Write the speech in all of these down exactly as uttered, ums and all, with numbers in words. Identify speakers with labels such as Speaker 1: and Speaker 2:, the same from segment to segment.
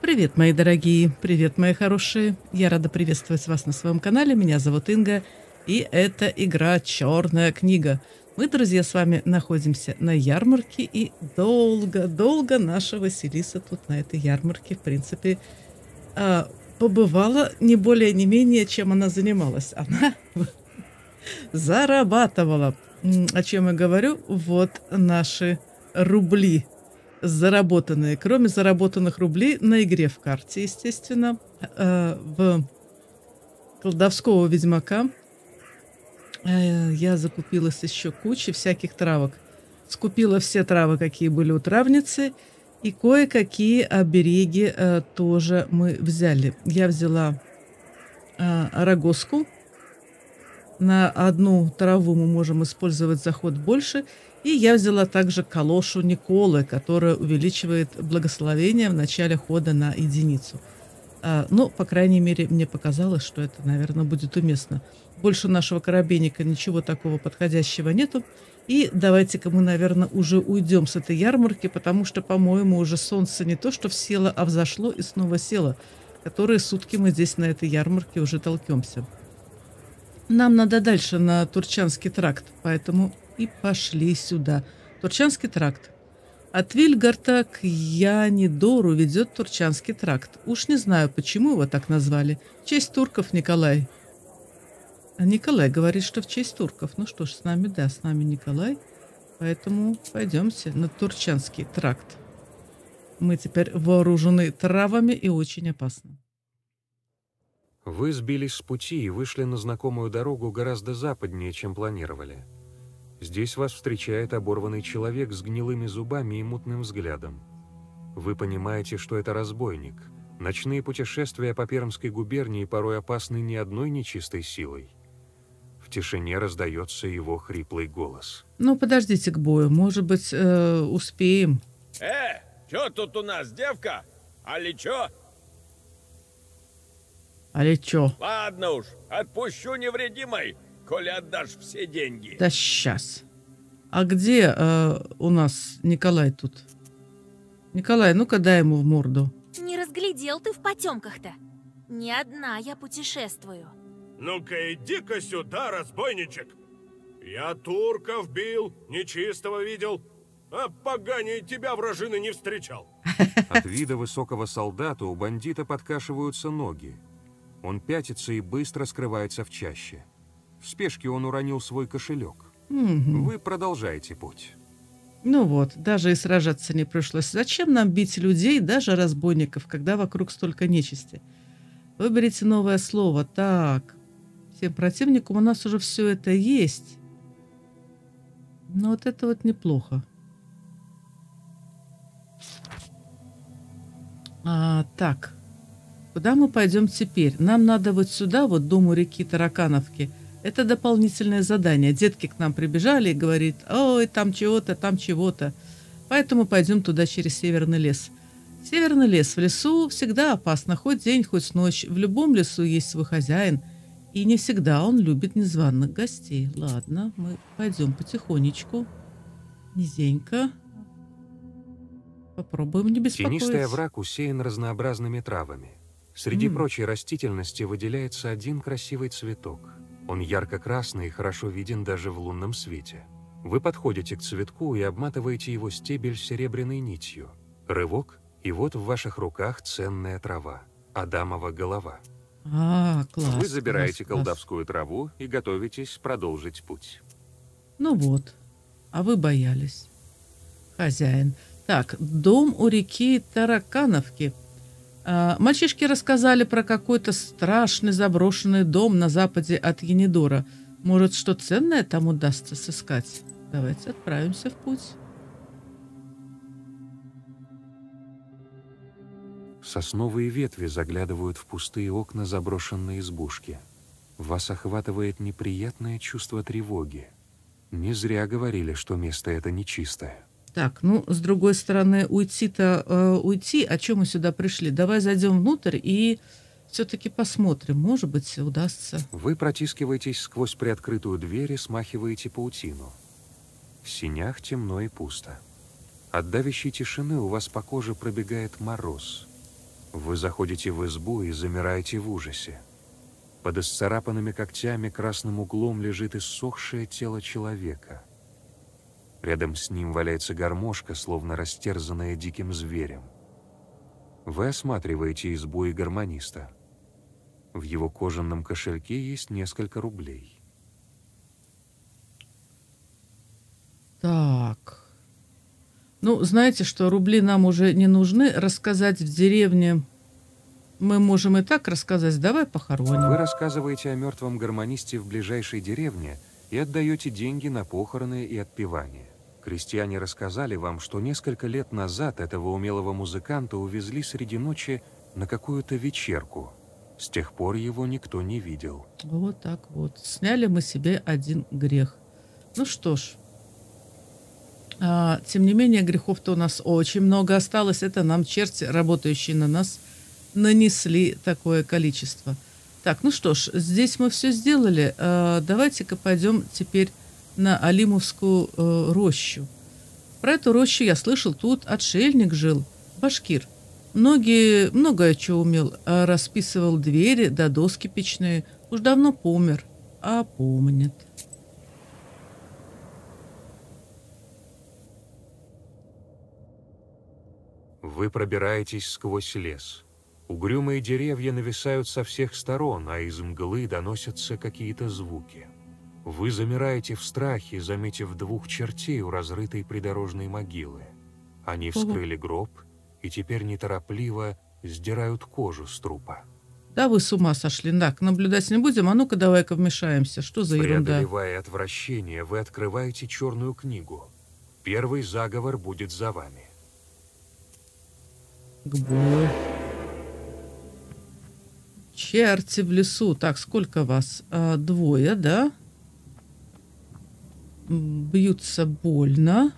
Speaker 1: Привет, мои дорогие, привет, мои хорошие. Я рада приветствовать вас на своем канале. Меня зовут Инга, и это игра «Черная книга». Мы, друзья, с вами находимся на ярмарке, и долго-долго наша Василиса тут на этой ярмарке, в принципе, побывала не более, не менее, чем она занималась. Она зарабатывала. О чем я говорю? Вот наши рубли заработанные. Кроме заработанных рублей на игре в карте, естественно, в колдовского ведьмака я закупилась еще кучей всяких травок. Скупила все травы, какие были у травницы, и кое-какие обереги тоже мы взяли. Я взяла рогозку. На одну траву мы можем использовать заход больше. И я взяла также калошу Николы, которая увеличивает благословение в начале хода на единицу. А, ну, по крайней мере, мне показалось, что это, наверное, будет уместно. Больше нашего коробейника ничего такого подходящего нету. И давайте-ка мы, наверное, уже уйдем с этой ярмарки, потому что, по-моему, уже солнце не то что всело, а взошло и снова село. Которые сутки мы здесь на этой ярмарке уже толкемся. Нам надо дальше на Турчанский тракт, поэтому и пошли сюда. Турчанский тракт. От Вильгарта к Янидору ведет Турчанский тракт. Уж не знаю, почему его так назвали. В честь турков, Николай. А Николай говорит, что в честь турков. Ну что ж, с нами, да, с нами Николай. Поэтому пойдемте на Турчанский тракт. Мы теперь вооружены травами и очень опасно.
Speaker 2: Вы сбились с пути и вышли на знакомую дорогу гораздо западнее, чем планировали. Здесь вас встречает оборванный человек с гнилыми зубами и мутным взглядом. Вы понимаете, что это разбойник. Ночные путешествия по Пермской губернии порой опасны не одной нечистой силой. В тишине раздается его хриплый голос.
Speaker 1: Ну, подождите к бою, может быть, э, успеем.
Speaker 3: Э, чё тут у нас, девка? Али чё?
Speaker 1: Али чё?
Speaker 3: Ладно уж, отпущу невредимой, коли отдашь все деньги.
Speaker 1: Да сейчас. А где э, у нас Николай тут? Николай, ну-ка дай ему в морду.
Speaker 4: Не разглядел ты в потемках-то. Не одна я путешествую.
Speaker 5: Ну-ка иди-ка сюда, разбойничек. Я турков бил, нечистого видел, а поганей тебя вражины не встречал.
Speaker 2: От вида высокого солдата у бандита подкашиваются ноги. Он пятится и быстро скрывается в чаще. В спешке он уронил свой кошелек.
Speaker 1: Угу.
Speaker 2: Вы продолжаете путь.
Speaker 1: Ну вот, даже и сражаться не пришлось. Зачем нам бить людей, даже разбойников, когда вокруг столько нечисти? Выберите новое слово. Так, всем противникам у нас уже все это есть. Но вот это вот неплохо. А, так. Куда мы пойдем теперь? Нам надо вот сюда, вот дом у реки Таракановки. Это дополнительное задание. Детки к нам прибежали и говорят, ой, там чего-то, там чего-то. Поэтому пойдем туда через Северный лес. Северный лес. В лесу всегда опасно. Хоть день, хоть ночь. В любом лесу есть свой хозяин. И не всегда он любит незваных гостей. Ладно, мы пойдем потихонечку. Низенько. Попробуем не беспокоить.
Speaker 2: Тенистый овраг усеян разнообразными травами. Среди mm. прочей растительности выделяется один красивый цветок. Он ярко-красный и хорошо виден даже в лунном свете. Вы подходите к цветку и обматываете его стебель серебряной нитью. Рывок, и вот в ваших руках ценная трава. Адамова голова.
Speaker 1: А, класс.
Speaker 2: Вы забираете
Speaker 1: класс,
Speaker 2: колдовскую
Speaker 1: класс.
Speaker 2: траву и готовитесь продолжить путь.
Speaker 1: Ну вот. А вы боялись. Хозяин. Так, дом у реки Таракановки. А, мальчишки рассказали про какой-то страшный заброшенный дом на западе от Янидора. Может, что ценное там удастся сыскать? Давайте отправимся в путь.
Speaker 2: Сосновые ветви заглядывают в пустые окна заброшенной избушки. Вас охватывает неприятное чувство тревоги. Не зря говорили, что место это нечистое.
Speaker 1: Так, ну, с другой стороны, уйти-то э, уйти, о чем мы сюда пришли? Давай зайдем внутрь и все-таки посмотрим, может быть, удастся.
Speaker 2: Вы протискиваетесь сквозь приоткрытую дверь и смахиваете паутину. В сенях темно и пусто. От давящей тишины у вас по коже пробегает мороз. Вы заходите в избу и замираете в ужасе. Под исцарапанными когтями красным углом лежит иссохшее тело человека. Рядом с ним валяется гармошка, словно растерзанная диким зверем. Вы осматриваете избу и гармониста. В его кожаном кошельке есть несколько рублей.
Speaker 1: Так. Ну, знаете, что рубли нам уже не нужны. Рассказать в деревне мы можем и так рассказать. Давай похороним.
Speaker 2: Вы рассказываете о мертвом гармонисте в ближайшей деревне и отдаете деньги на похороны и отпевание. Крестьяне рассказали вам, что несколько лет назад этого умелого музыканта увезли среди ночи на какую-то вечерку. С тех пор его никто не видел.
Speaker 1: Вот так вот. Сняли мы себе один грех. Ну что ж. А, тем не менее, грехов-то у нас очень много осталось. Это нам черти, работающие на нас, нанесли такое количество. Так, ну что ж, здесь мы все сделали. А, давайте-ка пойдем теперь на Алимовскую э, рощу. Про эту рощу я слышал, тут отшельник жил, башкир. Многие, многое что умел, а расписывал двери да доски печные. Уж давно помер, а помнит.
Speaker 2: Вы пробираетесь сквозь лес. Угрюмые деревья нависают со всех сторон, а из мглы доносятся какие-то звуки. Вы замираете в страхе, заметив двух чертей у разрытой придорожной могилы. Они вскрыли гроб и теперь неторопливо сдирают кожу с трупа.
Speaker 1: Да вы с ума сошли. Так, наблюдать не будем, а ну-ка давай-ка вмешаемся. Что за ерунда?
Speaker 2: Преодолевая отвращение, вы открываете черную книгу. Первый заговор будет за вами.
Speaker 1: К бою. Черти в лесу. Так, сколько вас? А, двое, да? Бьются больно.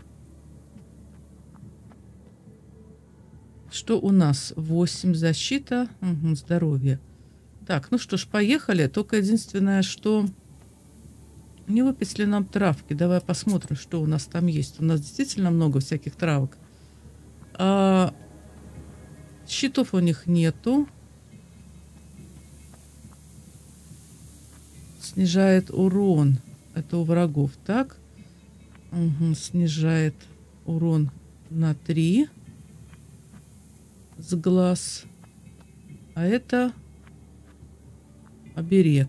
Speaker 1: Что у нас? восемь защита. Угу, здоровье. Так, ну что ж, поехали. Только единственное, что... Не выпить ли нам травки? Давай посмотрим, что у нас там есть. У нас действительно много всяких травок. А... Щитов у них нету. Снижает урон. Это у врагов, так? Угу, снижает урон на три. С глаз. А это оберег.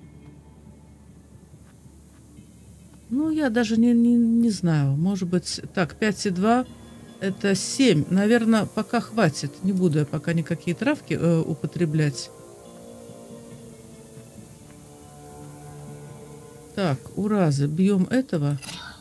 Speaker 1: Ну, я даже не, не, не знаю. Может быть... Так, пять и два. Это семь. Наверное, пока хватит. Не буду я пока никакие травки э, употреблять. Так, уразы. Бьем этого.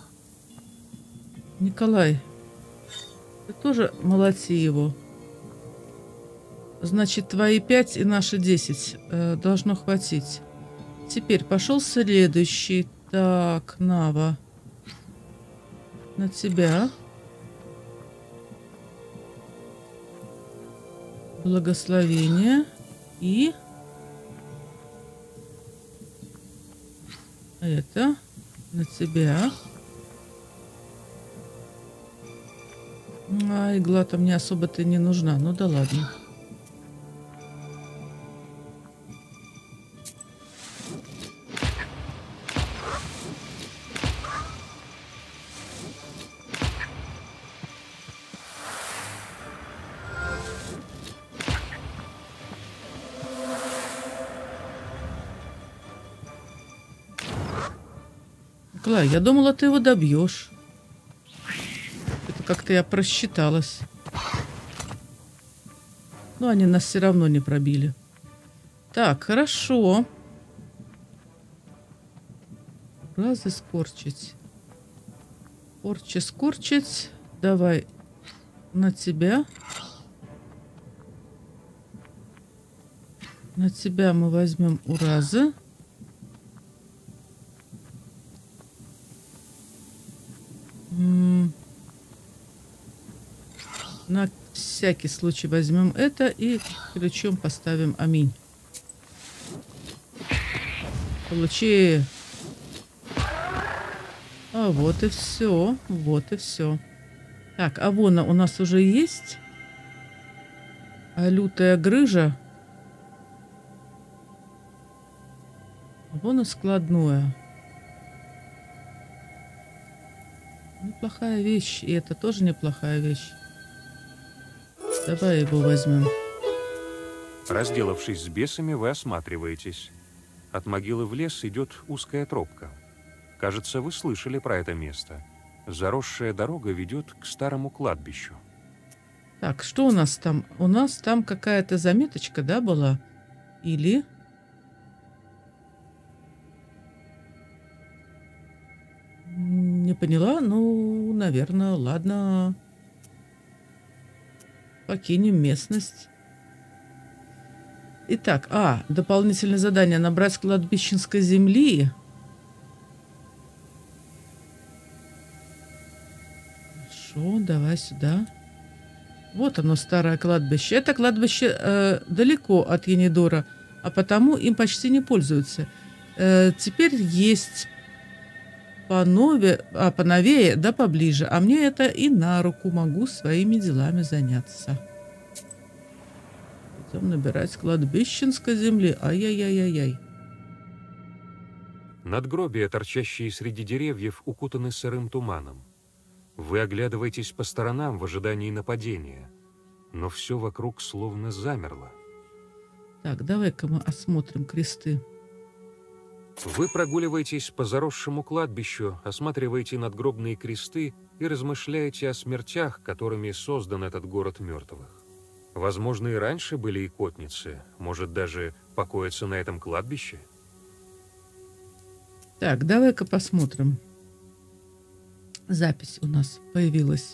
Speaker 1: Николай, ты тоже молоти его. Значит, твои пять и наши десять э, должно хватить. Теперь пошел следующий. Так, Нава. На тебя. Благословение. И... Это на тебя. А игла-то мне особо-то не нужна. Ну да ладно. Николай, я думала, ты его добьешь. Это как-то я просчиталась. Но они нас все равно не пробили. Так, хорошо. Разы скорчить. Порчи скорчить. Давай на тебя. На тебя мы возьмем уразы. На всякий случай возьмем это и ключом поставим аминь. Получи. А вот и все. Вот и все. Так, Авона у нас уже есть. А лютая грыжа. Вон и складное. Неплохая вещь. И это тоже неплохая вещь. Давай его возьмем.
Speaker 2: Разделавшись с бесами, вы осматриваетесь. От могилы в лес идет узкая тропка. Кажется, вы слышали про это место. Заросшая дорога ведет к старому кладбищу.
Speaker 1: Так, что у нас там? У нас там какая-то заметочка, да, была? Или... Не поняла? Ну, наверное, ладно. Покинем местность. Итак, а, дополнительное задание. Набрать кладбищенской земли. Хорошо, давай сюда. Вот оно, старое кладбище. Это кладбище э, далеко от Енидора, а потому им почти не пользуются. Э, теперь есть понове, а поновее, да поближе. А мне это и на руку, могу своими делами заняться. Идем набирать кладбищенской земли. Ай-яй-яй-яй-яй.
Speaker 2: Надгробия, торчащие среди деревьев, укутаны сырым туманом. Вы оглядываетесь по сторонам в ожидании нападения, но все вокруг словно замерло.
Speaker 1: Так, давай-ка мы осмотрим кресты.
Speaker 2: Вы прогуливаетесь по заросшему кладбищу, осматриваете надгробные кресты и размышляете о смертях, которыми создан этот город мертвых. Возможно, и раньше были икотницы, может, даже покоятся на этом кладбище?
Speaker 1: Так, давай-ка посмотрим. Запись у нас появилась.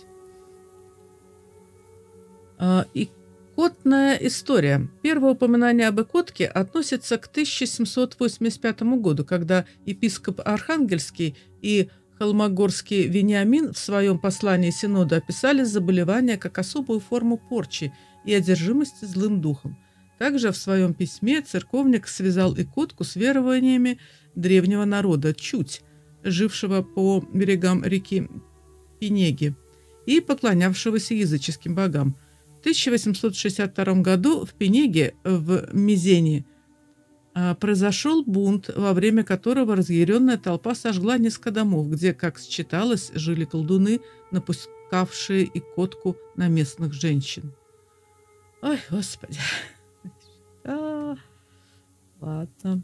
Speaker 1: А, икотная история. Первое упоминание об икотке относится к тысяча семьсот восемьдесят пятому году, когда епископ Архангельский и Холмогорский Вениамин в своем послании Синоду описали заболевание как особую форму порчи и одержимости злым духом. Также в своем письме церковник связал икотку с верованиями древнего народа Чуть, жившего по берегам реки Пенеги и поклонявшегося языческим богам. В тысяча восемьсот шестьдесят втором году в Пенеге, в Мизене, произошел бунт, во время которого разъяренная толпа сожгла несколько домов, где, как считалось, жили колдуны, напускавшие икотку на местных женщин. Ой, Господи. А, ладно.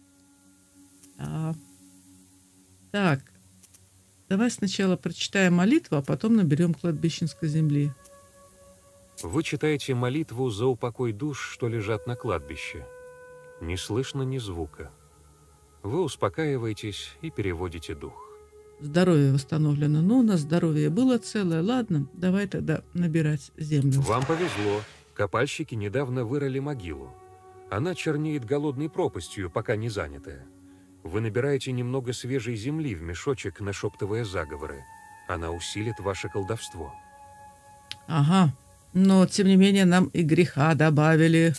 Speaker 1: А. Так, давай сначала прочитаем молитву, а потом наберем кладбищенской земли.
Speaker 2: Вы читаете молитву за упокой душ, что лежат на кладбище. Не слышно ни звука. Вы успокаиваетесь и переводите дух.
Speaker 1: Здоровье восстановлено. Ну, у нас здоровье было целое. Ладно, давай тогда набирать землю.
Speaker 2: Вам повезло. Копальщики недавно вырыли могилу. Она чернеет голодной пропастью, пока не занятая. Вы набираете немного свежей земли в мешочек, нашептывая заговоры. Она усилит ваше колдовство.
Speaker 1: Ага. Но, тем не менее, нам и греха добавили.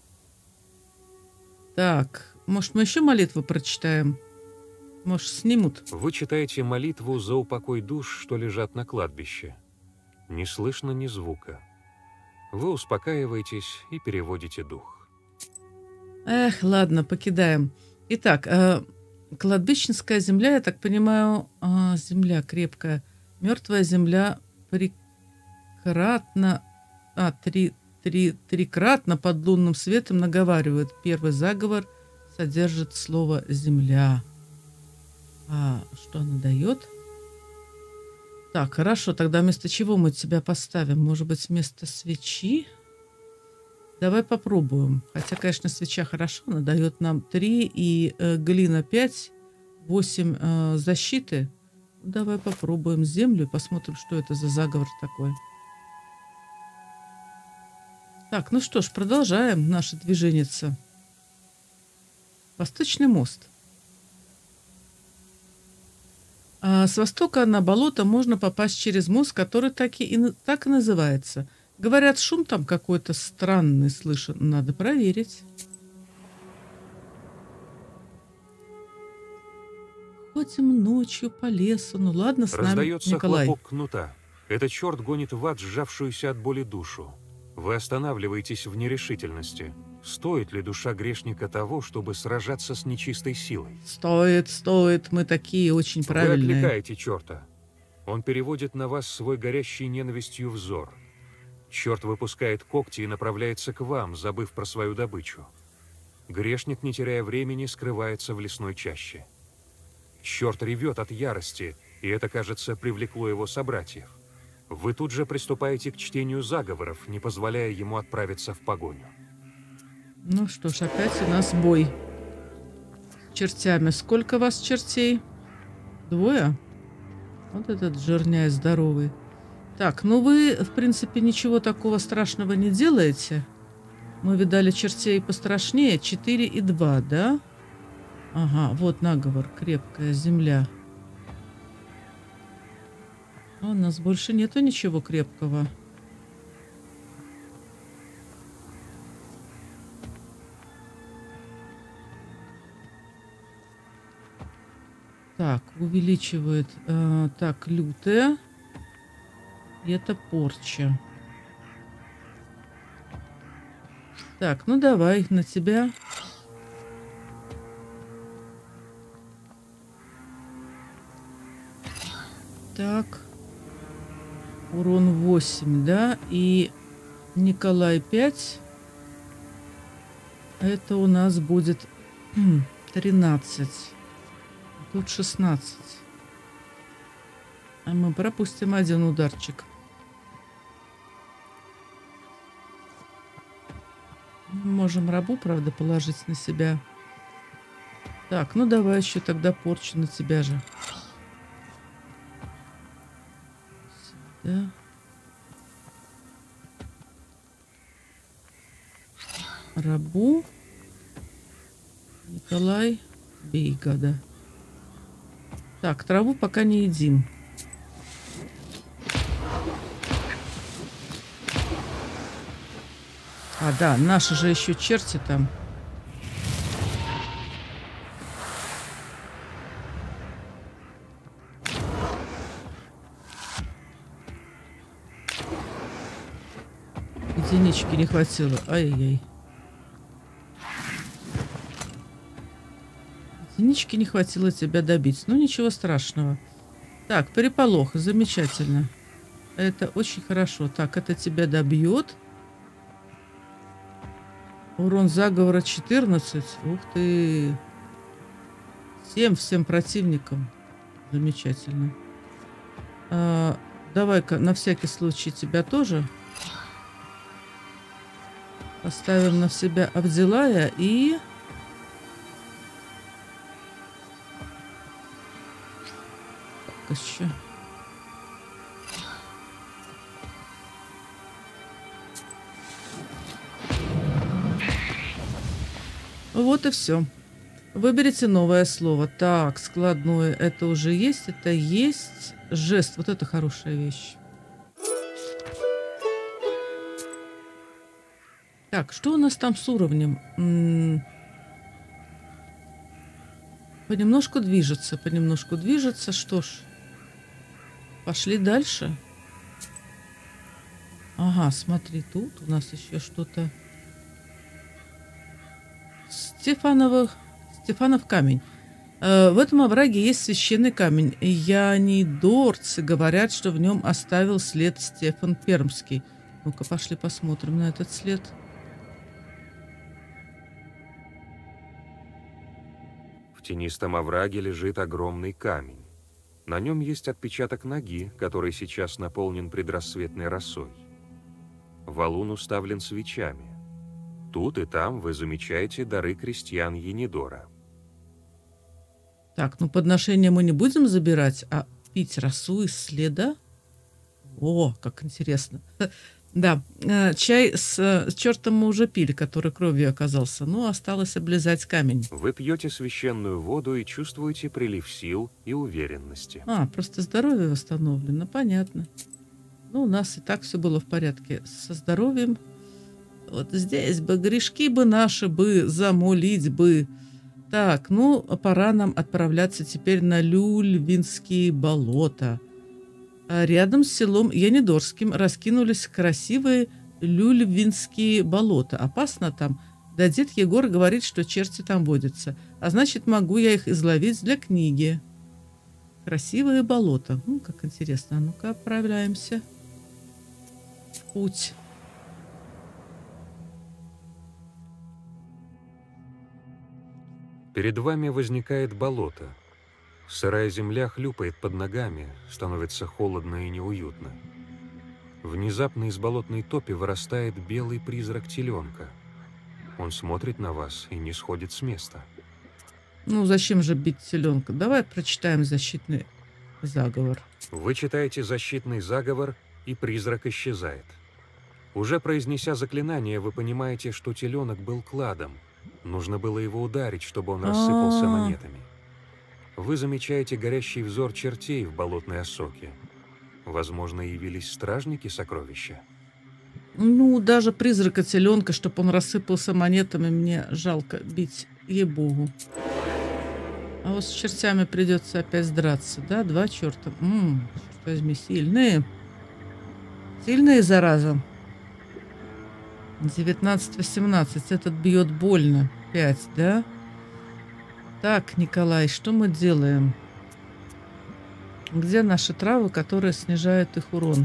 Speaker 1: Так, может, мы еще молитву прочитаем? Может, снимут?
Speaker 2: Вы читаете молитву за упокой душ, что лежат на кладбище. Не слышно ни звука. Вы успокаиваетесь и переводите дух.
Speaker 1: Эх, ладно, покидаем. Итак, э, кладбищенская земля, я так понимаю, э, земля крепкая. Мертвая земля прикратно, а, три, три, трикратно под лунным светом наговаривает. Первый заговор содержит слово «земля». А что она дает? Так, хорошо, тогда вместо чего мы тебя поставим? Может быть, вместо свечи? Давай попробуем. Хотя, конечно, свеча хорошо, она дает нам три и э, глина пять, восемь э, защиты. Давай попробуем землю и посмотрим, что это за заговор такой. Так, ну что ж, продолжаем наше движение. Восточный мост. А с востока на болото можно попасть через мост, который так и, так и называется. Говорят, шум там какой-то странный слышен. Надо проверить. Ходим ночью по лесу. Ну ладно, с нами
Speaker 2: Раздается
Speaker 1: Николай.
Speaker 2: хлопок кнута. Этот черт гонит в ад сжавшуюся от боли душу. Вы останавливаетесь в нерешительности. Стоит ли душа грешника того, чтобы сражаться с нечистой силой?
Speaker 1: Стоит, стоит. Мы такие очень
Speaker 2: Вы
Speaker 1: правильные.
Speaker 2: отвлекаете черта. Он переводит на вас свой горящий ненавистью взор. Черт выпускает когти и направляется к вам, забыв про свою добычу. Грешник, не теряя времени, скрывается в лесной чаще. Черт ревет от ярости, и это, кажется, привлекло его собратьев. Вы тут же приступаете к чтению заговоров, не позволяя ему отправиться в погоню.
Speaker 1: Ну что ж, опять у нас бой. С чертями. Сколько вас чертей? Двое? Вот этот жирняй здоровый. Так, ну вы, в принципе, ничего такого страшного не делаете. Мы видали чертей пострашнее. четыре и два, да? Ага, вот наговор. Крепкая земля. А у нас больше нету ничего крепкого. Так, увеличивает. Э, так, лютая. И это порча. Так, ну давай, на тебя. Так. Урон восемь, да? И Николай пять. Это у нас будет тринадцать. Тут шестнадцать. А мы пропустим один ударчик. Можем рабу, правда, положить на себя. Так, ну давай еще тогда порчу на тебя же. Сюда. Рабу. Николай, бей, гада. Так, траву пока не едим. А, да, наши же еще черти там. Единички не хватило. Ай-яй-яй. Единички не хватило тебя добить. Ну, ничего страшного. Так, переполох. Замечательно. Это очень хорошо. Так, это тебя добьет. Урон заговора четырнадцать. Ух ты. семь всем противникам. Замечательно. А, давай-ка на всякий случай тебя тоже. Поставим на себя Авдилая и... Так, еще... Вот и все. Выберите новое слово. Так, складное. Это уже есть. Это есть. Жест. Вот это хорошая вещь. Так, что у нас там с уровнем? М-м- понемножку движется. Понемножку движется. Что ж. Пошли дальше. Ага, смотри, тут у нас еще что-то... Стефановых, Стефанов камень. Э, в этом овраге есть священный камень. Янидорцы говорят, что в нем оставил след Стефан Пермский. Ну-ка, пошли посмотрим на этот след.
Speaker 2: В тенистом овраге лежит огромный камень. На нем есть отпечаток ноги, который сейчас наполнен предрассветной росой. Валун уставлен свечами. Тут и там вы замечаете дары крестьян Янидора.
Speaker 1: Так, ну подношения мы не будем забирать, а пить росу из следа. О, как интересно. Да, чай с чертом мы уже пили, который кровью оказался. Ну, осталось облизать камень.
Speaker 2: Вы пьете священную воду и чувствуете прилив сил и уверенности.
Speaker 1: А, просто здоровье восстановлено, понятно. Ну, у нас и так все было в порядке со здоровьем. Вот здесь бы грешки бы наши бы замолить бы. Так, ну, пора нам отправляться теперь на Люльвинские болота. А рядом с селом Янидорским раскинулись красивые Люльвинские болота. Опасно там. Да дед Егор говорит, что черти там водятся. А значит, могу я их изловить для книги. Красивые болота. Ну, как интересно. А ну-ка, отправляемся в путь.
Speaker 2: Перед вами возникает болото. Сырая земля хлюпает под ногами, становится холодно и неуютно. Внезапно из болотной топи вырастает белый призрак теленка. Он смотрит на вас и не сходит с места.
Speaker 1: Ну, зачем же бить теленка? Давай прочитаем защитный заговор.
Speaker 2: Вы читаете защитный заговор, и призрак исчезает. Уже произнеся заклинание, вы понимаете, что теленок был кладом. Нужно было его ударить, чтобы он рассыпался
Speaker 1: А-а-а.
Speaker 2: монетами. Вы замечаете горящий взор чертей в болотной осоке. Возможно, явились стражники сокровища.
Speaker 1: Ну, даже призрака теленка, чтобы он рассыпался монетами, мне жалко бить, ей-богу. А вот с чертями придется опять драться, да? Два черта. М-м, черт возьми, сильные. Сильные, зараза. девятнадцать восемнадцать. Этот бьет больно. пять, да? Так, Николай, что мы делаем? Где наши травы, которые снижают их урон?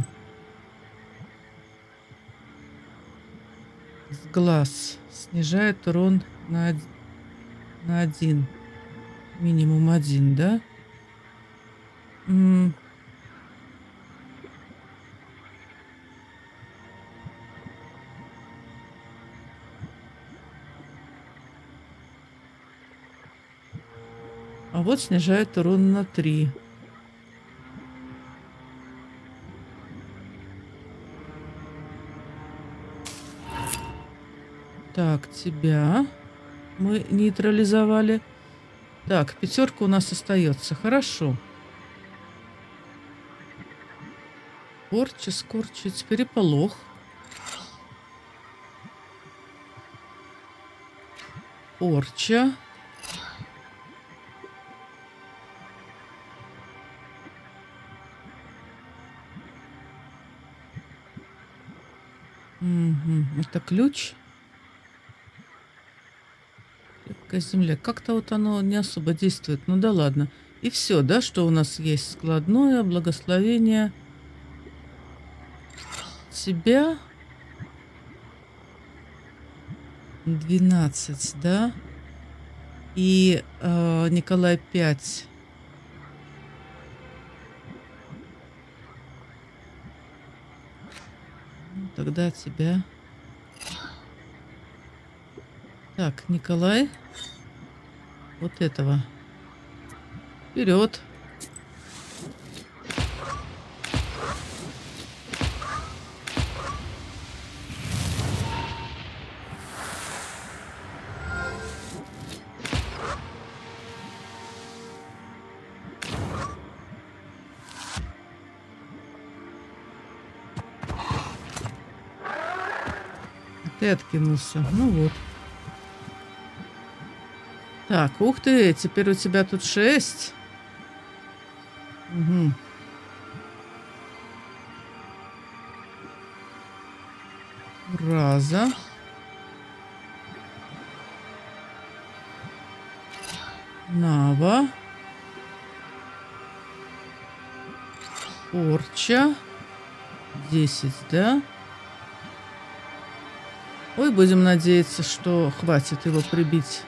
Speaker 1: С глаз. Снижает урон на, од... на один. Минимум один, да? М- А вот снижает урон на три. Так, тебя мы нейтрализовали. Так, пятерка у нас остается. Хорошо. Порча, скорчить, переполох. Порча. Угу. Это ключ. Крепкая земля. Как-то вот оно не особо действует. Ну да ладно. И все, да, что у нас есть? Складное, благословение. Тебя. двенадцать, да? И э, Николай пять. Тогда тебя... Так, Николай. Вот этого. Вперед. Ты откинулся. Ну вот. Так, ух ты, теперь у тебя тут шесть. Угу. Раза. Нава. Порча. Десять, да? Ой, будем надеяться, что хватит его прибить.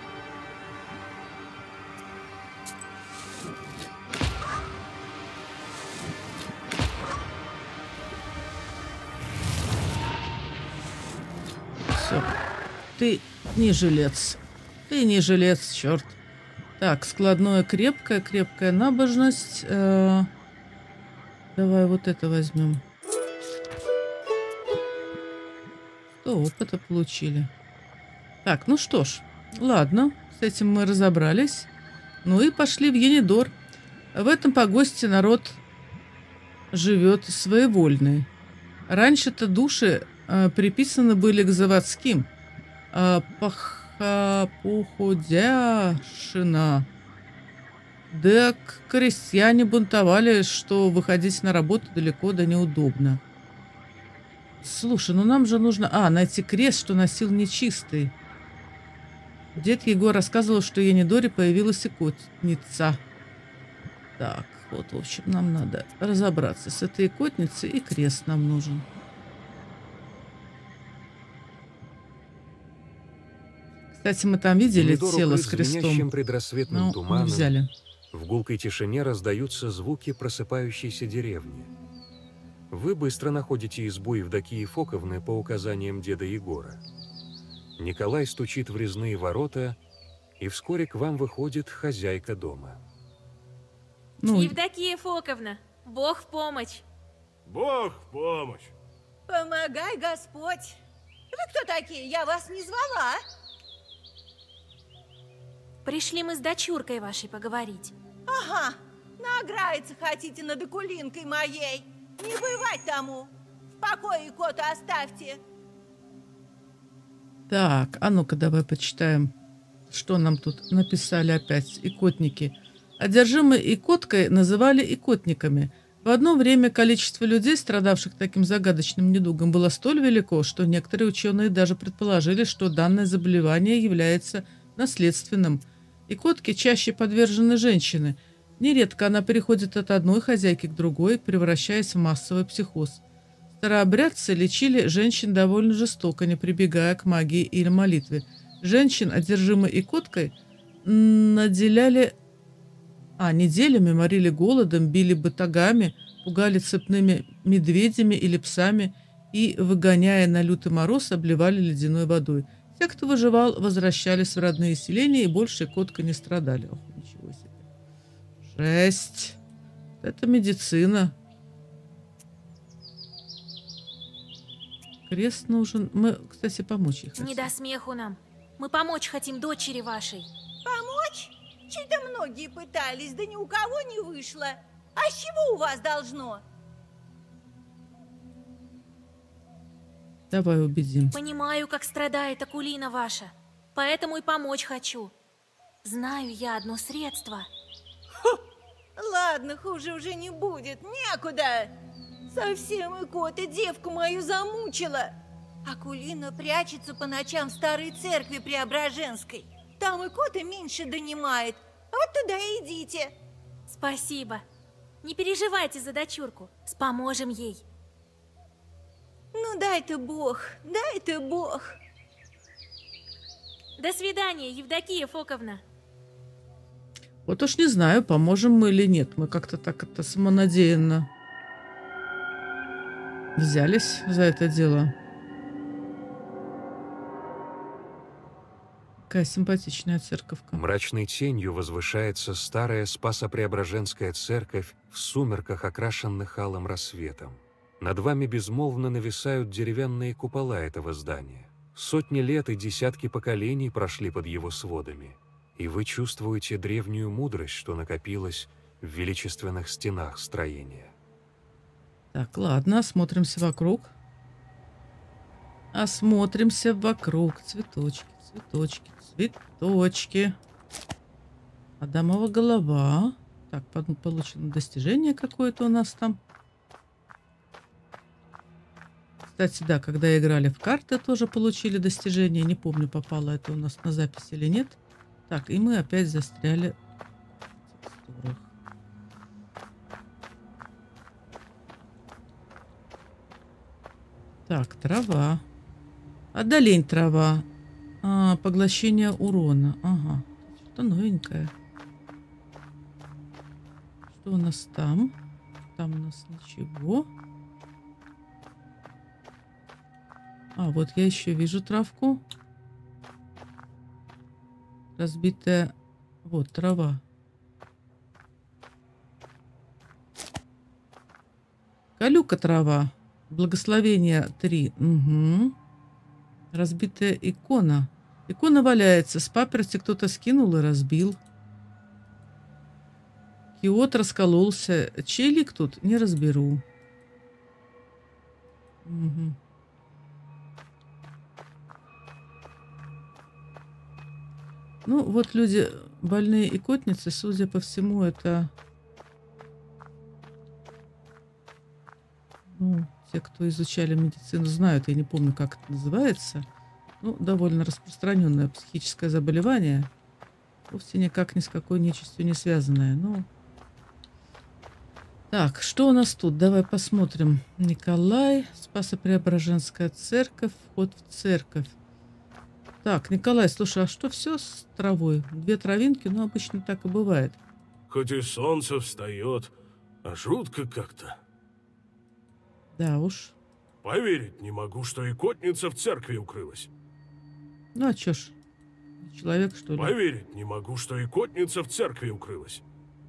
Speaker 1: Все. Ты не жилец. Ты не жилец, черт. Так, складное крепкое, крепкая набожность. Э-э- давай вот это возьмем. сто опыта получили. Так, ну что ж, ладно, с этим мы разобрались. Ну и пошли в Енидор. В этом погосте народ живет своевольный. Раньше-то души э, приписаны были к заводским. Э, Походяшина. Да крестьяне бунтовали, что выходить на работу далеко да неудобно. Слушай, ну нам же нужно... А, найти крест, что носил нечистый. Дед Егор рассказывал, что Енидоре появилась икотница. Так, вот, в общем, нам надо разобраться с этой икотницей, и крест нам нужен. Кстати, мы там видели
Speaker 2: Енидор
Speaker 1: тело
Speaker 2: укрыт
Speaker 1: с крестом.
Speaker 2: звенящим предрассветным
Speaker 1: Ну,
Speaker 2: туманом.
Speaker 1: не взяли.
Speaker 2: В гулкой тишине раздаются звуки просыпающейся деревни. Вы быстро находите избу Евдокии Фоковны по указаниям деда Егора. Николай стучит в резные ворота, и вскоре к вам выходит хозяйка дома.
Speaker 1: Ну,
Speaker 4: Евдокия Фоковна, Бог в помощь.
Speaker 5: Бог в помощь.
Speaker 6: Помогай, Господь. Вы кто такие? Я вас не звала.
Speaker 4: Пришли мы с дочуркой вашей поговорить.
Speaker 6: Ага, награяться хотите над Акулинкой моей. Не бывать тому. В покое икоту оставьте.
Speaker 1: так, а ну-ка давай почитаем, что нам тут написали опять икотники. Одержимые икоткой называли икотниками. В одно время количество людей, страдавших таким загадочным недугом, было столь велико, что некоторые ученые даже предположили, что данное заболевание является наследственным. Икотке чаще подвержены женщины. Нередко она переходит от одной хозяйки к другой, превращаясь в массовый психоз. Старообрядцы лечили женщин довольно жестоко, не прибегая к магии или молитве. Женщин, одержимых икоткой, наделяли... А, неделями морили голодом, били батагами, пугали цепными медведями или псами и, выгоняя на лютый мороз, обливали ледяной водой. Те, кто выживал, возвращались в родные селения и больше икоткой не страдали. Ох, ничего себе. Жесть. Это медицина. Крест нужен. Мы, кстати, помочь ей хотим.
Speaker 4: Не до смеху нам. Мы помочь хотим дочери вашей.
Speaker 6: Помочь? Чей-то многие пытались, да ни у кого не вышло. А с чего у вас должно?
Speaker 1: Давай убедим.
Speaker 4: Понимаю, как страдает Акулина ваша. Поэтому и помочь хочу. Знаю я одно средство.
Speaker 6: Ладно, хуже уже не будет, некуда. Совсем икота девку мою замучила. Акулина прячется по ночам в старой церкви Преображенской. Там икота меньше донимает. Вот туда и идите.
Speaker 4: Спасибо. Не переживайте за дочурку. Споможем ей.
Speaker 6: Ну дай-то Бог, дай-то Бог.
Speaker 4: До свидания, Евдокия Фоковна.
Speaker 1: Вот уж не знаю, поможем мы или нет. Мы как-то так это самонадеянно взялись за это дело. Какая симпатичная церковка.
Speaker 2: Мрачной тенью возвышается старая Спасо-Преображенская церковь в сумерках, окрашенных алым рассветом. Над вами безмолвно нависают деревянные купола этого здания. Сотни лет и десятки поколений прошли под его сводами. И вы чувствуете древнюю мудрость, что накопилась в величественных стенах строения.
Speaker 1: Так, ладно, осмотримся вокруг. Осмотримся вокруг. Цветочки, цветочки, цветочки. Адамова голова. Так, получено достижение какое-то у нас там. Кстати, да, когда играли в карты, тоже получили достижение. Не помню, попало это у нас на запись или нет. Так, и мы опять застряли в текстурах. Так, трава. Одолень трава. А, поглощение урона. Ага. Что-то новенькое. Что у нас там? Там у нас ничего. А, вот я еще вижу травку. Разбитая. Вот, трава. Калюка трава. Благословение три. Угу. Разбитая икона. Икона валяется. С паперти кто-то скинул и разбил. Киот раскололся. Чей лик тут? Не разберу. Угу. Ну, вот люди, больные икотницы, судя по всему, это... Ну, те, те, кто изучали медицину, знают, я не помню, как это называется. Ну, довольно распространенное психическое заболевание. Вовсе никак ни с какой нечистью не связанное. Ну, так, что у нас тут? Давай посмотрим. Николай, Спасо-Преображенская церковь, вход в церковь. Так, Николай, слушай, а что все с травой? Две травинки, ну, обычно так и бывает.
Speaker 5: Хоть и солнце встает, а жутко как-то.
Speaker 1: Да уж.
Speaker 5: Поверить не могу, что икотница в церкви укрылась.
Speaker 1: Ну, а чё ж? Человек, что ли?
Speaker 5: Поверить не могу, что икотница в церкви укрылась.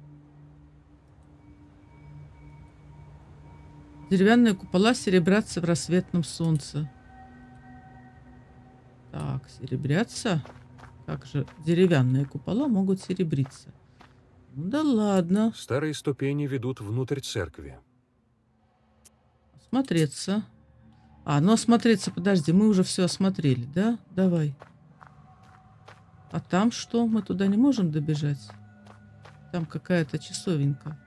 Speaker 1: Деревянные купола серебрятся в рассветном солнце. Так, серебрятся? Как же деревянные купола могут серебриться? Ну да ладно.
Speaker 2: Старые ступени ведут внутрь церкви.
Speaker 1: Осмотреться. А, ну осмотреться, подожди, мы уже все осмотрели, да? Давай. А там что? Мы туда не можем добежать? Там какая-то часовенька.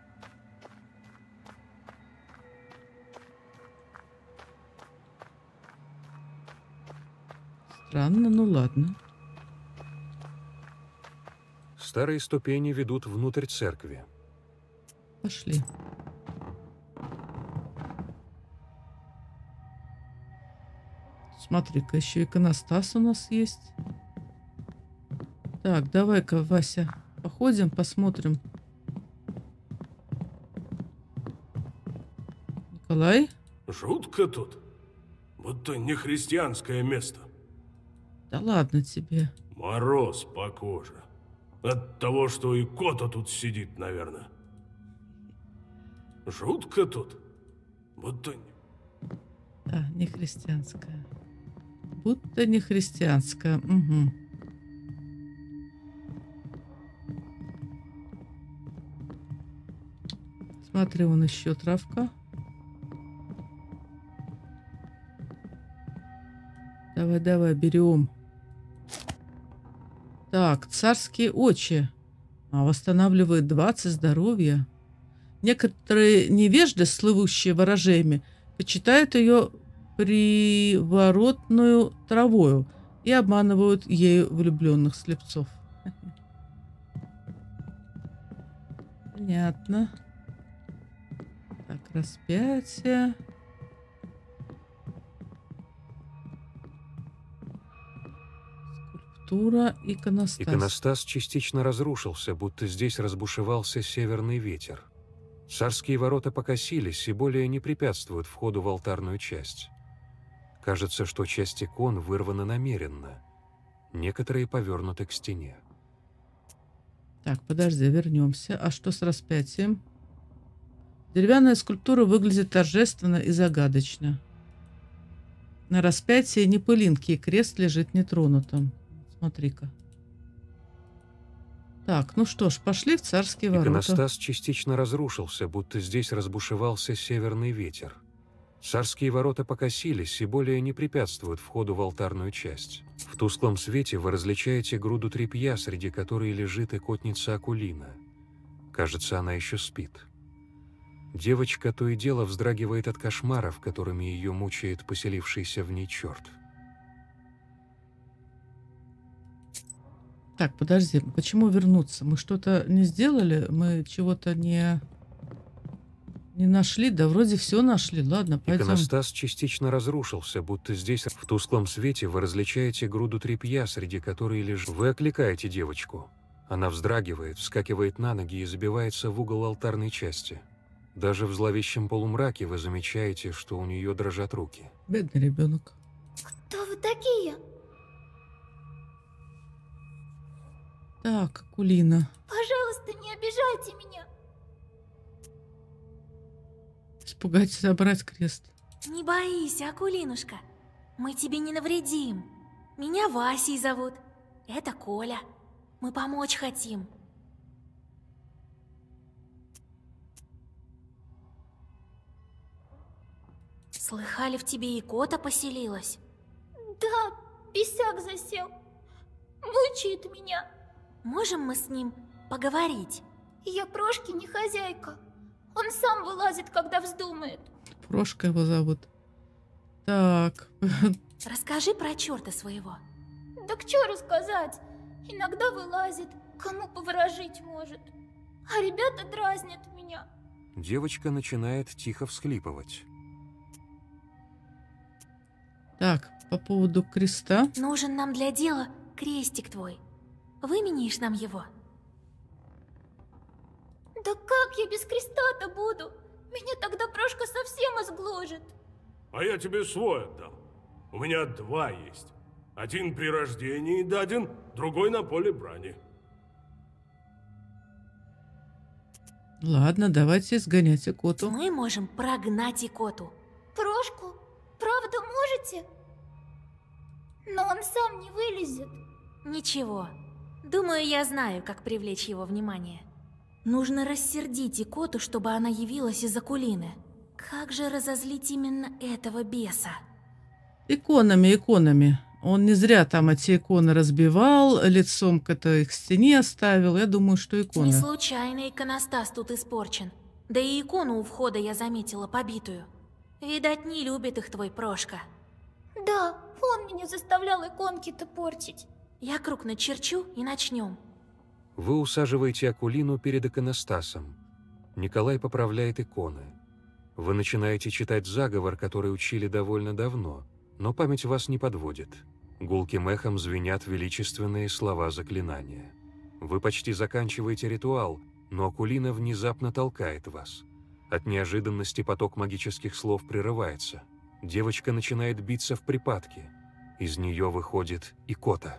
Speaker 1: Странно, ну ладно.
Speaker 2: Старые ступени ведут внутрь церкви.
Speaker 1: Пошли. Смотри-ка, еще иконостас у нас есть. Так, давай-ка, Вася, походим, посмотрим. Николай?
Speaker 5: Жутко тут. Будто не христианское место.
Speaker 1: Да ладно тебе.
Speaker 5: Мороз по коже. От того, что и кота тут сидит, наверное. Жутко тут. Будто...
Speaker 1: Да, не христианская. Будто не христианская. Угу. Смотри, вон еще травка. Давай, давай, берем. Так, царские очи. А, восстанавливает двадцать здоровья. Некоторые невежды, слывущие ворожеями, почитают ее приворотную травою и обманывают ею влюбленных слепцов. Понятно. Так, распятие. Скульптура, иконостас.
Speaker 2: Иконостас частично разрушился, будто здесь разбушевался северный ветер. Царские ворота покосились и более не препятствуют входу в алтарную часть. Кажется, что часть икон вырваны намеренно. Некоторые повернуты к стене.
Speaker 1: Так, подожди, вернемся. А что с распятием? Деревянная скульптура выглядит торжественно и загадочно. На распятии не пылинки, и крест лежит нетронутым. Смотри-ка. Так, ну что ж, пошли в царские ворота.
Speaker 2: Иконостас частично разрушился, будто здесь разбушевался северный ветер. Царские ворота покосились и более не препятствуют входу в алтарную часть. В тусклом свете вы различаете груду тряпья, среди которой лежит икотница Акулина. Кажется, она еще спит. Девочка то и дело вздрагивает от кошмаров, которыми ее мучает поселившийся в ней черт.
Speaker 1: Так, подожди, почему вернуться? Мы что-то не сделали? Мы чего-то не... не нашли? Да вроде все нашли. Ладно, пойдем.
Speaker 2: Иконостас частично разрушился, будто здесь в тусклом свете вы различаете груду тряпья, среди которой лежит... Вы окликаете девочку. Она вздрагивает, вскакивает на ноги и забивается в угол алтарной части. Даже в зловещем полумраке вы замечаете, что у нее дрожат руки.
Speaker 1: Бедный ребенок.
Speaker 7: Кто вы такие?
Speaker 1: Так, Акулина.
Speaker 7: Пожалуйста, не обижайте меня.
Speaker 1: Испугать, забрать крест.
Speaker 4: Не бойся, Акулинушка. Мы тебе не навредим. Меня Васей зовут. Это Коля. Мы помочь хотим. Слыхали, в тебе и кота поселилась?
Speaker 7: Да, бесяк засел. Мучает меня.
Speaker 4: Можем мы с ним поговорить?
Speaker 7: Я Прошке не хозяйка. Он сам вылазит, когда вздумает.
Speaker 1: Прошка его зовут. Так.
Speaker 4: Расскажи про черта своего.
Speaker 7: Так что рассказать? Иногда вылазит, кому поворожить может. А ребята дразнят меня.
Speaker 2: Девочка начинает тихо всхлипывать.
Speaker 1: Так, по поводу креста.
Speaker 4: Нужен нам для дела крестик твой. Выменишь нам его?
Speaker 7: Да как я без креста-то буду? Меня тогда Прошка совсем изгложит.
Speaker 5: А я тебе свой отдам. У меня два есть. Один при рождении даден, другой на поле брани.
Speaker 1: Ладно, давайте сгонять икоту.
Speaker 4: Мы можем прогнать икоту.
Speaker 7: Прошку? Правда можете? Но он сам не вылезет.
Speaker 4: Ничего. Думаю, я знаю, как привлечь его внимание. Нужно рассердить икоту, чтобы она явилась из Акулины. Как же разозлить именно этого беса?
Speaker 1: Иконами, иконами. Он не зря там эти иконы разбивал, лицом к этой к стене оставил. Я думаю, что иконы.
Speaker 4: Не случайно иконостас тут испорчен. Да и икону у входа я заметила побитую. Видать, не любит их твой Прошка.
Speaker 7: Да, он меня заставлял иконки-то портить.
Speaker 4: Я круг начерчу и начнем.
Speaker 2: Вы усаживаете Акулину перед иконостасом. Николай поправляет иконы. Вы начинаете читать заговор, который учили довольно давно, но память вас не подводит. Гулким эхом звенят величественные слова заклинания. Вы почти заканчиваете ритуал, но Акулина внезапно толкает вас. От неожиданности поток магических слов прерывается. Девочка начинает биться в припадке. Из нее выходит икота.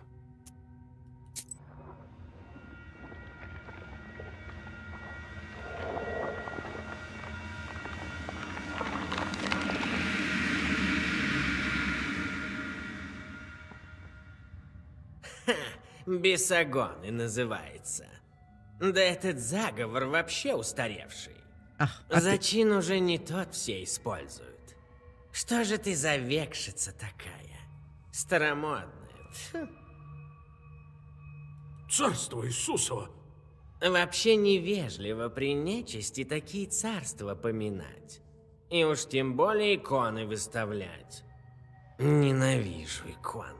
Speaker 8: Бесогоны называется. Да этот заговор вообще устаревший.
Speaker 1: Ах, а ты-
Speaker 8: Зачин уже не тот все используют. Что же ты за векшица такая? Старомодная. Фу.
Speaker 5: Царство Иисусово!
Speaker 8: Вообще невежливо при нечисти такие царства поминать. И уж тем более иконы выставлять. Ненавижу иконы.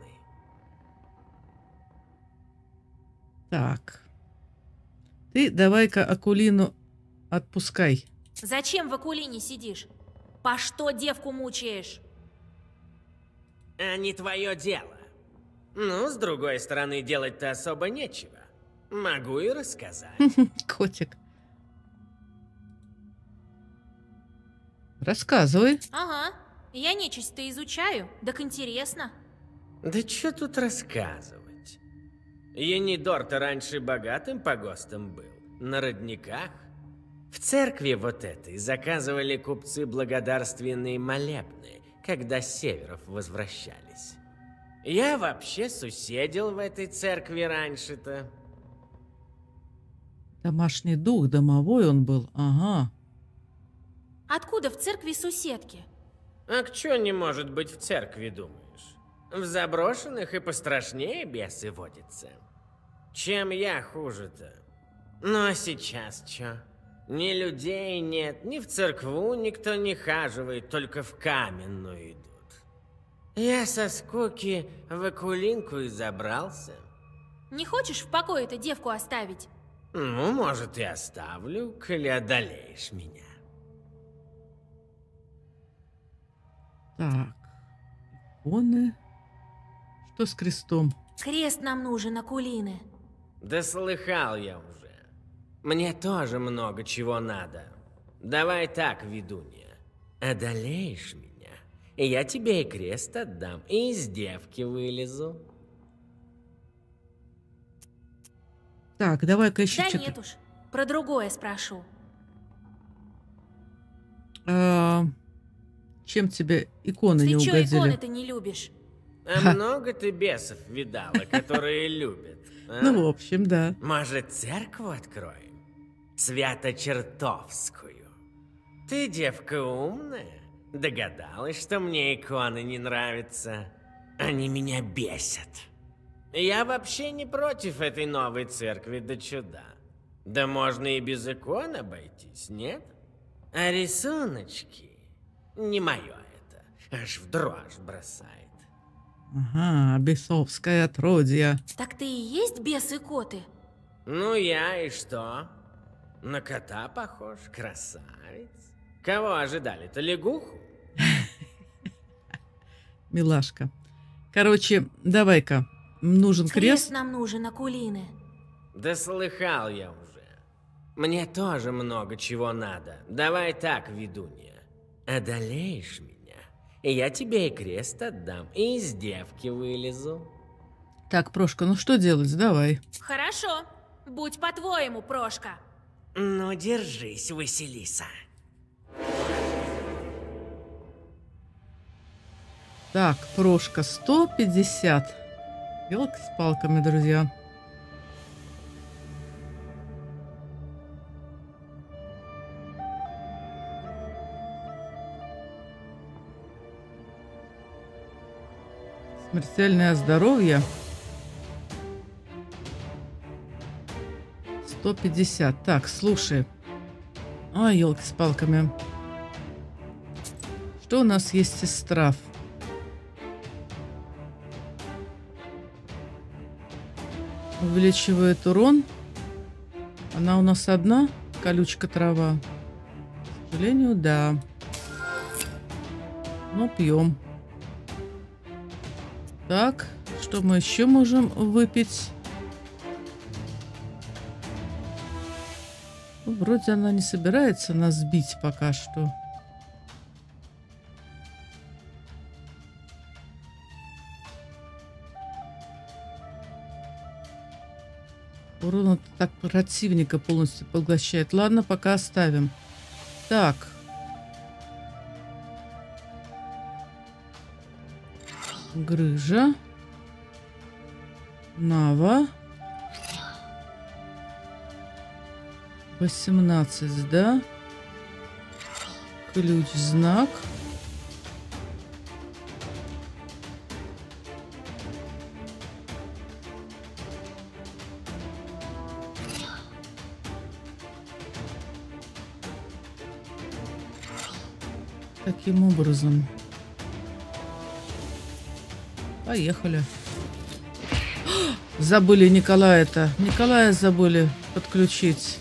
Speaker 1: Так. Ты давай-ка Акулину отпускай.
Speaker 4: Зачем в Акулине сидишь? По что девку мучаешь?
Speaker 8: А не твое дело. Ну, с другой стороны, делать-то особо нечего. Могу и рассказать.
Speaker 1: Котик. Рассказывай.
Speaker 4: Ага, я нечисть-то изучаю, так интересно.
Speaker 8: Да что тут рассказывать? Енидор-то раньше богатым погостом был, на родниках. В церкви вот этой заказывали купцы благодарственные молебны, когда с северов возвращались. Я вообще суседил в этой церкви раньше-то.
Speaker 1: Домашний дух, домовой он был. Ага.
Speaker 4: Откуда в церкви суседки?
Speaker 8: А к чё не может быть в церкви, думаешь? В заброшенных и пострашнее бесы водятся. Чем я хуже-то? Ну а сейчас чё? Ни людей нет, ни в церкву никто не хаживает, только в каменную идут. Я со скуки в Акулинку и забрался.
Speaker 4: Не хочешь в покое эту девку оставить?
Speaker 8: Ну, может, и оставлю, коли одолеешь меня.
Speaker 1: Так. Иконы. Что с крестом?
Speaker 4: Крест нам нужен, Акулины.
Speaker 8: Да слыхал я уже. Мне тоже много чего надо. Давай так, ведунья. Одолеешь меня, и я тебе и крест отдам, и из девки вылезу.
Speaker 1: Так, давай-ка еще
Speaker 4: Да
Speaker 1: что-то.
Speaker 4: нет уж, про другое спрошу.
Speaker 1: А, чем тебе иконы
Speaker 4: Ты
Speaker 1: не
Speaker 4: чё
Speaker 1: угодили?
Speaker 4: иконы-то не любишь?
Speaker 8: А много ты бесов видала, которые любят? а?
Speaker 1: Ну, в общем, да.
Speaker 8: Может, церковь откроем? Свято-чертовскую. Ты девка умная? Догадалась, что мне иконы не нравятся? Они меня бесят. Я вообще не против этой новой церкви до чуда. Да можно и без икон обойтись, нет? А рисуночки? Не мое это. аж в дрожь бросает.
Speaker 1: Ага, бесовское отродье.
Speaker 4: Так ты и есть бесы-коты?
Speaker 8: Ну я и что? На кота похож, красавец. Кого ожидали-то, лягуху?
Speaker 1: Милашка. Короче, давай-ка. Нужен
Speaker 4: Крест
Speaker 1: крест.
Speaker 4: нам нужен, Акулины.
Speaker 8: Да слыхал я уже. Мне тоже много чего надо. Давай так, ведунья. Одолеешь меня, и я тебе и крест отдам, и из девки вылезу.
Speaker 1: Так, Прошка, ну что делать? Давай.
Speaker 4: Хорошо. Будь по-твоему, Прошка.
Speaker 8: Ну, держись, Василиса.
Speaker 1: Так, Прошка, сто пятьдесят. Елки с палками, друзья. Смертельное здоровье. сто пятьдесят. Так, слушай. А, елки с палками. Что у нас есть из трав? Увеличивает урон. Она у нас одна. Колючка трава. К сожалению, да. Но пьем. Так, что мы еще можем выпить? Ну, вроде она не собирается нас бить пока что. Урон от так противника полностью поглощает. Ладно, пока оставим. Так. Грыжа. Нава. восемнадцать, да? Ключ-знак. Таким образом. Поехали. Забыли Николая-то. Николая забыли подключить.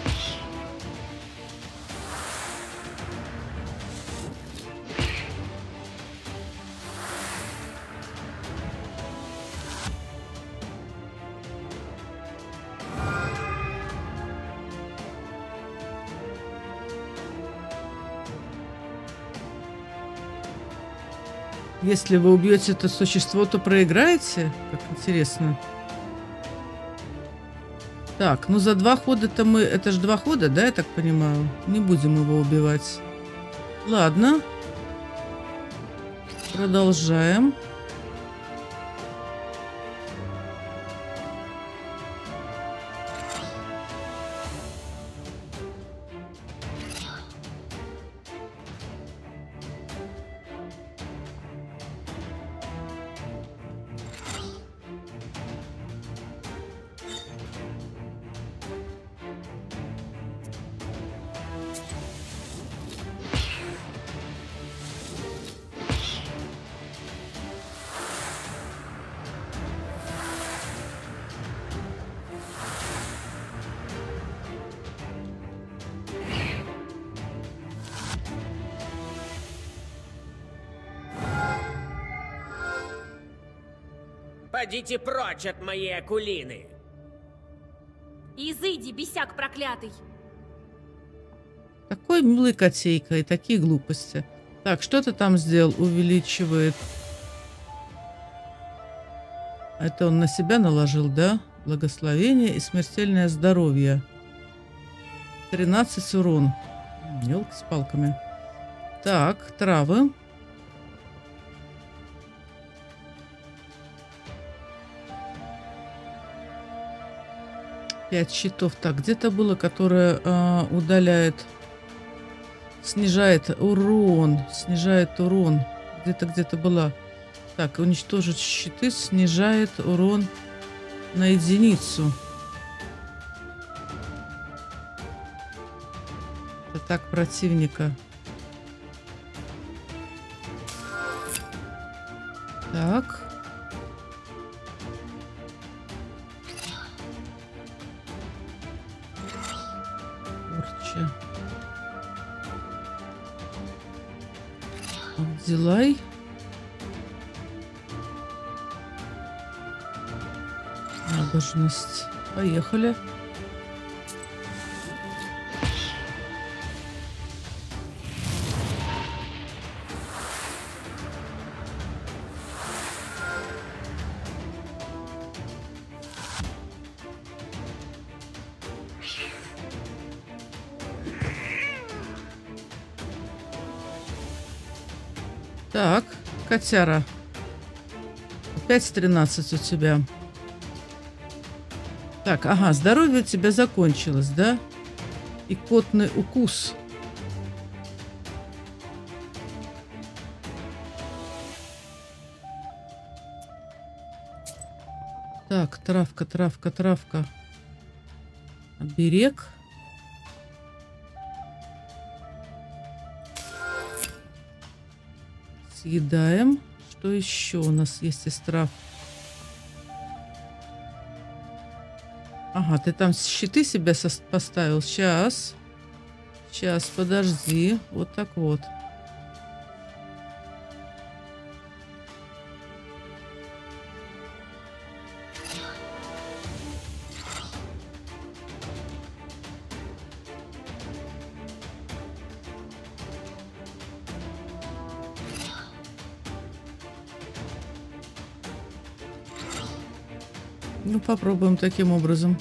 Speaker 1: Если вы убьете это существо, то проиграете? Как интересно. Так, ну за два хода-то мы... Это же два хода, да, я так понимаю? Не будем его убивать. Ладно. Продолжаем.
Speaker 8: Подите прочь от моей Акулины.
Speaker 4: Изыди, бесяк проклятый.
Speaker 1: Такой милый котейка и такие глупости. Так, что ты там сделал? Увеличивает. Это он на себя наложил, да? Благословение и смертельное здоровье. тринадцать урон. Елки с палками. Так, травы. Пять щитов. Так, где-то было, которое э, удаляет, снижает урон, снижает урон. Где-то, где-то была. Так, уничтожить щиты снижает урон на единицу. Атак противника. Так. Порча. Отделай. Набожность. Поехали. Так, котяра. Опять тринадцать у тебя. Так, ага, здоровье у тебя закончилось, да? И котный укус. Так, травка, травка, травка. Оберег. Съедаем. Что еще у нас есть из трав? Ага, ты там щиты себе поставил. Сейчас. Сейчас, подожди. Вот так вот. Ну, попробуем таким образом.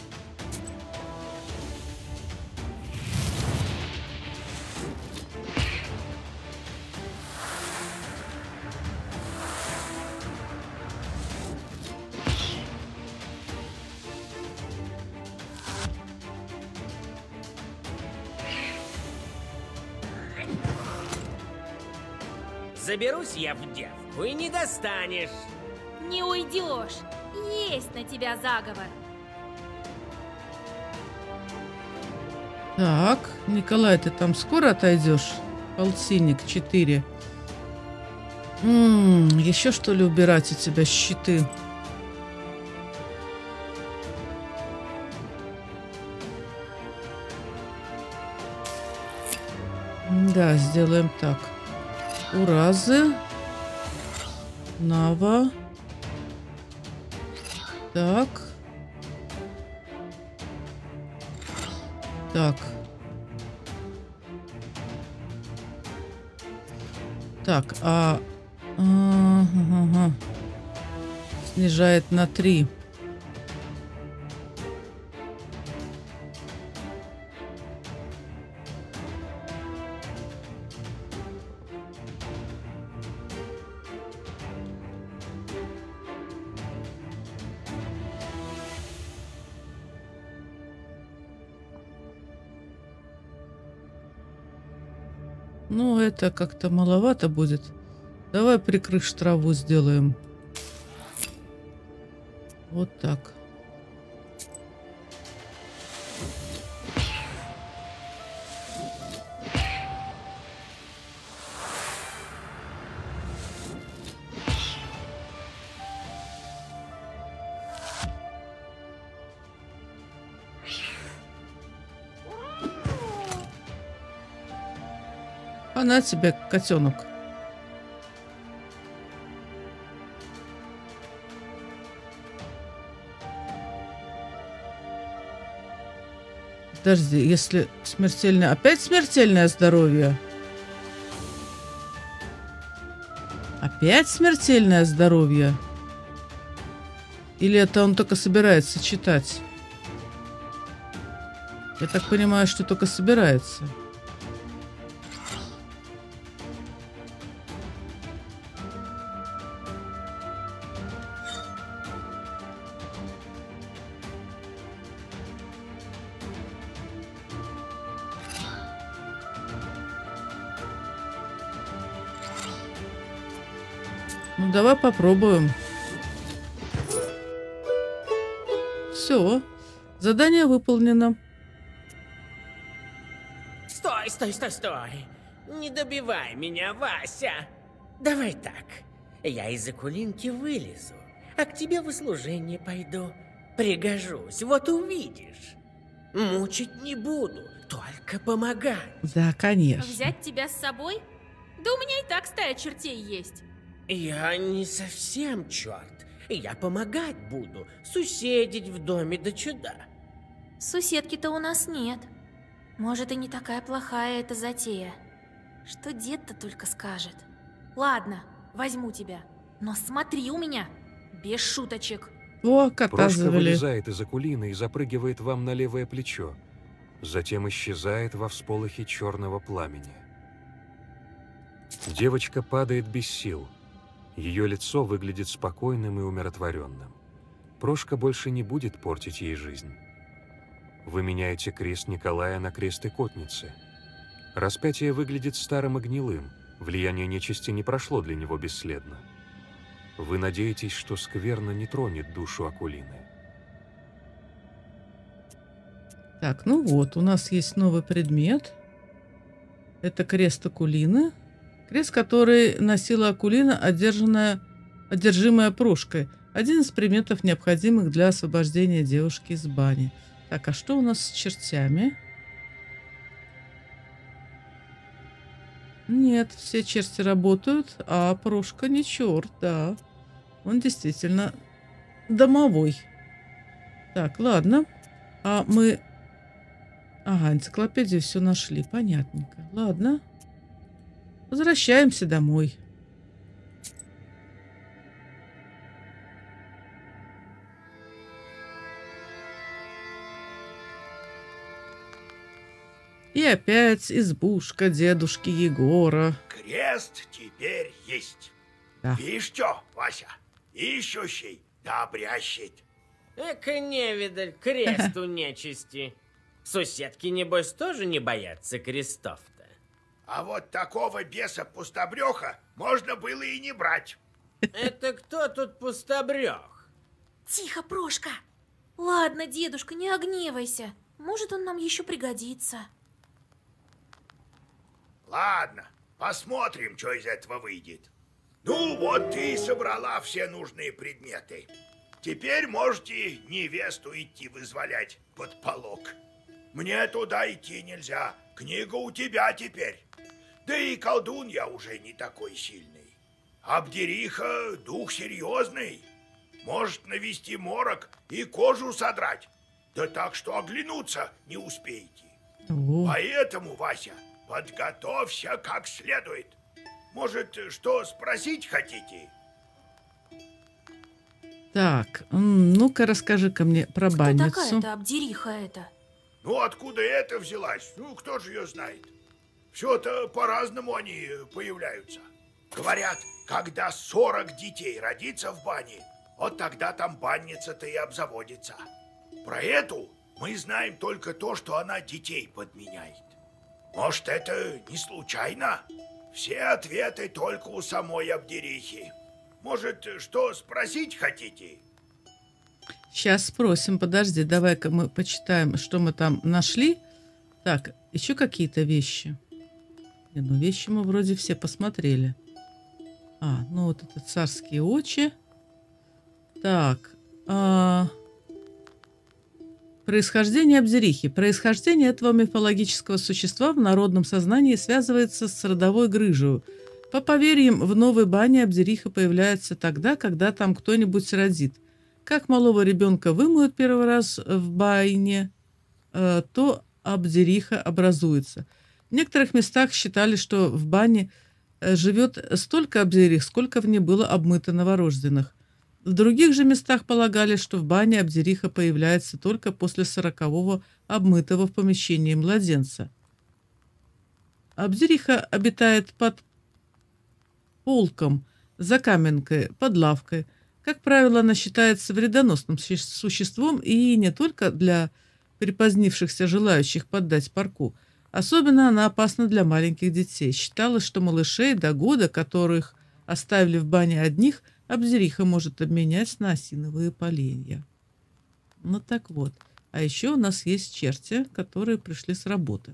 Speaker 8: Заберусь я в девку и не достанешь.
Speaker 4: Не уйдешь. Есть на тебя заговор.
Speaker 1: Так, Николай, ты там скоро отойдешь? Полтинник четыре. М-м, еще что ли убирать у тебя щиты? Да, сделаем так. Уразы. Нава. Так. Так. Так, а... Ага. Снижает на три. Ну, это как-то маловато будет. Давай прикрышь траву сделаем. Вот так. Она тебе, котенок. Подожди, если смертельное... Опять смертельное здоровье? Опять смертельное здоровье? Или это он только собирается читать? Я так понимаю, что только собирается. Ну, давай попробуем. Все. Задание выполнено.
Speaker 8: Стой, стой, стой, стой. Не добивай меня, Вася. Давай так. Я из Акулинки вылезу, а к тебе в услужение пойду. Пригожусь, вот увидишь. Мучить не буду, только помогать.
Speaker 1: Да, конечно.
Speaker 4: Взять тебя с собой? Да у меня и так стая чертей есть.
Speaker 8: Я не совсем черт. Я помогать буду, суседить в доме до чуда.
Speaker 4: Суседки-то у нас нет. Может, и не такая плохая эта затея. Что дед-то только скажет. Ладно, возьму тебя. Но смотри у меня, без шуточек.
Speaker 1: О, кота
Speaker 2: Прошка
Speaker 1: завели.
Speaker 2: вылезает из Акулины и запрыгивает вам на левое плечо. Затем исчезает во всполохе черного пламени. Девочка падает без сил. Ее лицо выглядит спокойным и умиротворенным. Прошка больше не будет портить ей жизнь. Вы меняете крест Николая на крест икотницы. Распятие выглядит старым и гнилым. Влияние нечисти не прошло для него бесследно. Вы надеетесь, что скверно не тронет душу Акулины.
Speaker 1: Так, ну вот, у нас есть новый предмет. Это крест Акулины. Крест, который носила Акулина, одержанная, одержимая Прошкой. Один из предметов, необходимых для освобождения девушки из бани. Так, а что у нас с чертями? Нет, все черти работают, а Прошка не черт, да. Он действительно домовой. Так, ладно. А мы... Ага, энциклопедию все нашли, понятненько. Ладно. Возвращаемся домой. И опять избушка дедушки Егора.
Speaker 9: Крест теперь есть.
Speaker 1: Да.
Speaker 9: Видишь что, Вася? Ищущий, да обрящет.
Speaker 8: Эка невидаль, крест у нечисти. Соседки, небось, тоже не боятся крестов-то.
Speaker 9: А вот такого беса-пустобреха можно было и не брать.
Speaker 8: Это кто тут пустобрех?
Speaker 4: Тихо, Прошка. Ладно, дедушка, не огневайся. Может, он нам еще пригодится.
Speaker 9: Ладно, посмотрим, что из этого выйдет. Ну, вот ты и собрала все нужные предметы. Теперь можете невесту идти вызволять под полог. Мне туда идти нельзя. Книга у тебя теперь. Да и колдун я уже не такой сильный. Абдериха дух серьезный. Может навести морок и кожу содрать. Да так, что оглянуться не успеете.
Speaker 1: О.
Speaker 9: Поэтому, Вася, подготовься как следует. Может, что спросить хотите?
Speaker 1: Так, м, ну-ка расскажи-ка мне про
Speaker 4: Кто
Speaker 1: банницу.
Speaker 4: такая-то обдериха эта?
Speaker 9: Ну, откуда это взялась? Ну, кто же ее знает? Все-то по-разному они появляются. Говорят, когда сорок детей родится в бане, вот тогда там банница-то и обзаводится. Про эту мы знаем только то, что она детей подменяет. Может, это не случайно? Все ответы только у самой Абдерихи. Может, что спросить хотите?
Speaker 1: Сейчас спросим, подожди, давай-ка мы почитаем, что мы там нашли. Так, еще какие-то вещи. Не, ну вещи мы вроде все посмотрели. А, ну вот это царские очи. Так, а... происхождение Абдерихи. Происхождение этого мифологического существа в народном сознании связывается с родовой грыжей. По поверьям, в новой бане Абдериха появляется тогда, когда там кто-нибудь родит. Как малого ребенка вымоют первый раз в бане, э, то Абдериха образуется. В некоторых местах считали, что в бане э, живет столько Абдерих, сколько в ней было обмыто новорожденных. В других же местах полагали, что в бане Абдериха появляется только после сорокового обмытого в помещении младенца. Абдериха обитает под полком, за каменкой, под лавкой. Как правило, она считается вредоносным существом и не только для припозднившихся желающих поддать парку. Особенно она опасна для маленьких детей. Считалось, что малышей до года, которых оставили в бане одних, Абдериха может обменять на осиновые поленья. Ну так вот. А еще у нас есть черти, которые пришли с работы.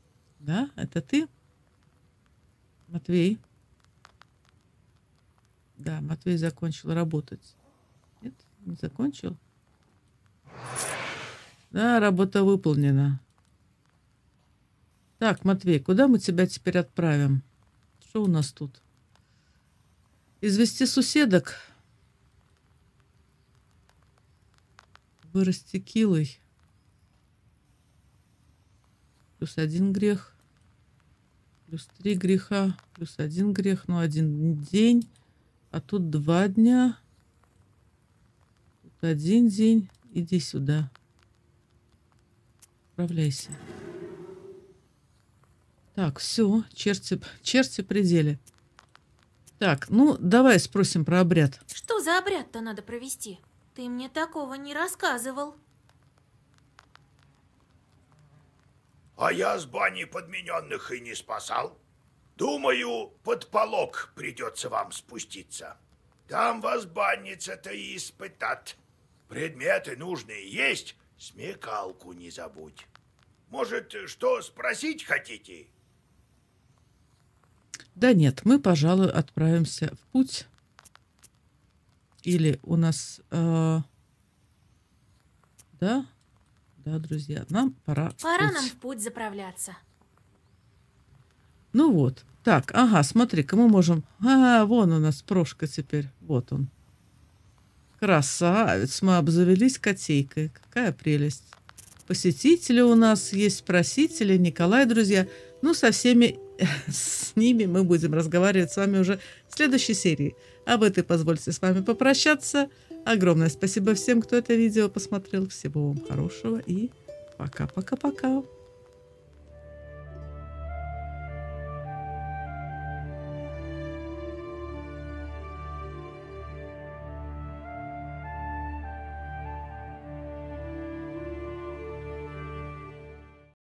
Speaker 1: Да, это ты, Матвей? Да, Матвей закончил работать. Нет, не закончил? Да, работа выполнена. Так, Матвей, куда мы тебя теперь отправим? Что у нас тут? Извести суседок. Вырасти килой. Плюс один грех. Плюс три греха. Плюс один грех. Ну, один день. А тут два дня. Тут один день. Иди сюда. Отправляйся. Так, все. Черти, черти пределе. Так, ну, давай спросим про обряд.
Speaker 4: Что за обряд-то надо провести? Ты мне такого не рассказывал.
Speaker 9: А я с бани подмененных и не спасал. Думаю, под полог придется вам спуститься. Там вас банница-то и испытат. Предметы нужные есть, смекалку не забудь. Может, что спросить хотите?
Speaker 1: Да нет, мы, пожалуй, отправимся в путь. Или у нас... Э, да? Да, друзья, нам пора
Speaker 4: Пора
Speaker 1: в путь.
Speaker 4: нам в путь заправляться.
Speaker 1: Ну вот. Так, ага, смотри-ка, мы можем... А, вон у нас Прошка теперь. Вот он. Красавец. Мы обзавелись котейкой. Какая прелесть. Посетители у нас есть, просители. Николай, друзья. Ну, со всеми с ними мы будем разговаривать с вами уже в следующей серии. Об этой позвольте с вами попрощаться. Огромное спасибо всем, кто это видео посмотрел. Всего вам хорошего и пока-пока-пока.